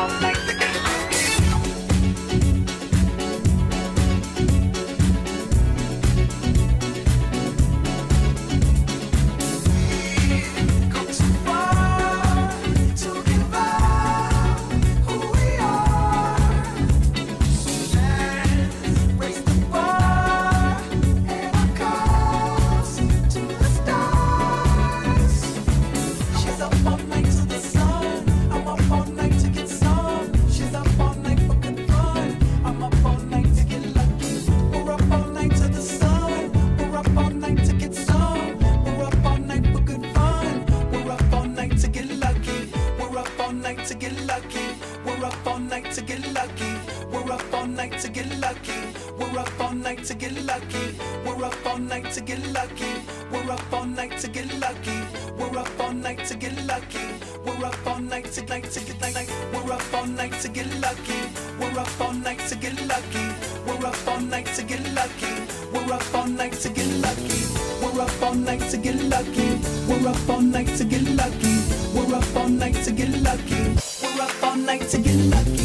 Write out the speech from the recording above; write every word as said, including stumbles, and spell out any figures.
all night to get lucky. We've come too far to give up who we are. So let's raise the bar and our cups to the stars. She's up all night to the sun. I'm up all night to get some. She's up all night for good fun. I'm up all night to get lucky. We're up all night to the sun. We're up all night to get some. We're up all night for good fun. We're up all night to get lucky. We're up all night to get lucky. We're up all night to get lucky. We're up all night to get lucky. We're up all night to get lucky. We're up all night to get lucky. We're up all night to get lucky. We're up all night to get lucky. We're up all night to night to get night. We're up all night to get lucky. We're up all night to get lucky. We're up all night to get lucky. We're up all night to get lucky. We're up all night to get lucky. We're up all night to get lucky. We're up all night to get lucky. We're up all night to get lucky.